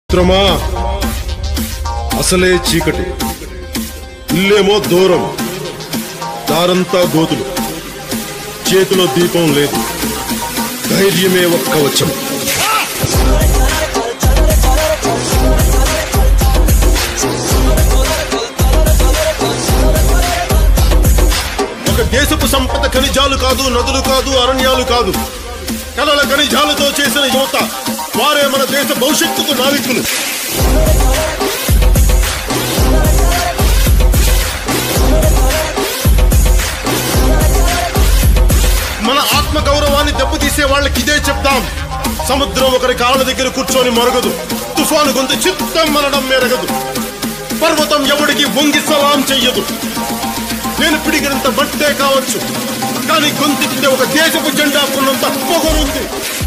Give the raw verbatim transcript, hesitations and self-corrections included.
మిత్రమా అసలే చీకటి, ఇల్లేమో దూరం, దారంతా గోతులు, చేతిలో దీపం లేదు, ధైర్యమే ఒక్క వచ్చం. ఒక దేశపు సంపద ఖనిజాలు కాదు, నదులు కాదు, అరణ్యాలు కాదు, కలల ఖనిజాలతో చేసిన యువత, వారే మన దేశ భవిష్యత్తుకు నావికులు. మన ఆత్మ గౌరవాన్ని దెబ్బతీసే వాళ్ళకి ఇదే చెప్తాం. సముద్రం ఒకరి కాళ్ళ దగ్గర కూర్చొని మొరగదు, తుఫాను గొంతు చిత్తం మనడం మెరగదు, పర్వతం ఎవడికి వంగి సలాం చెయ్యదు. నేను పిడిగినంత బట్టే కావచ్చు, కానీ గొంతుకితే ఒక దేశపు జెండా కొన్నంత పొగరుంది.